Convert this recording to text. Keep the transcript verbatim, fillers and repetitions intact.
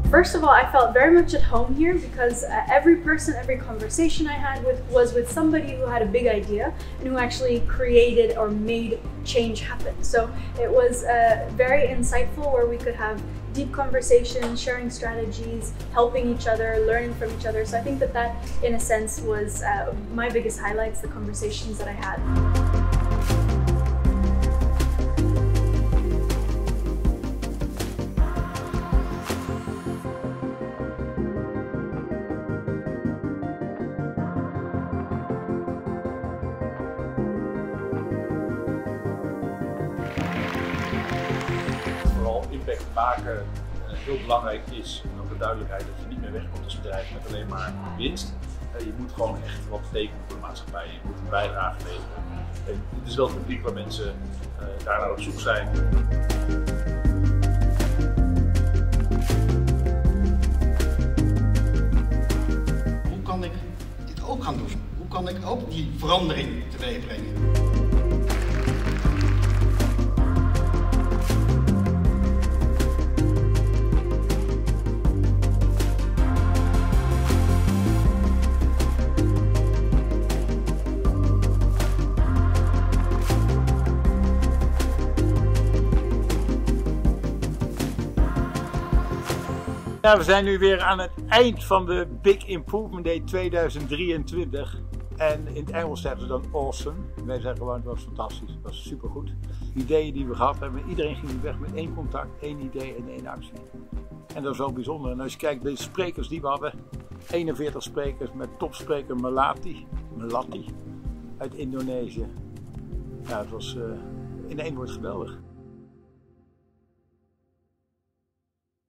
First of all, I felt very much at home here because uh, every person, every conversation I had with was with somebody who had a big idea and who actually created or made change happen. So it was uh, very insightful, where we could have deep conversations, sharing strategies, helping each other, learning from each other. So I think that that, in a sense, was uh, my biggest highlights, the conversations that I had. Impact maken uh, heel belangrijk is, en ook de duidelijkheid dat je niet meer wegkomt als bedrijf met alleen maar winst. Uh, je moet gewoon echt wat betekenen voor de maatschappij, je moet een bijdrage leveren. En dit is wel het publiek waar mensen uh, daar naar op zoek zijn. Hoe kan ik dit ook gaan doen? Hoe kan ik ook die verandering teweeg brengen? Ja, we zijn nu weer aan het eind van de Big Improvement Day tweeduizend drieëntwintig. En in het Engels zeggen ze dan awesome. Wij zeggen gewoon, het was fantastisch, het was supergoed. Ideeën die we gehad hebben, iedereen ging weg met één contact, één idee en één actie. En dat is wel bijzonder. En als je kijkt naar de sprekers die we hadden, eenenveertig sprekers met topspreker Melati, Melati uit Indonesië. Ja, het was uh, in één woord geweldig.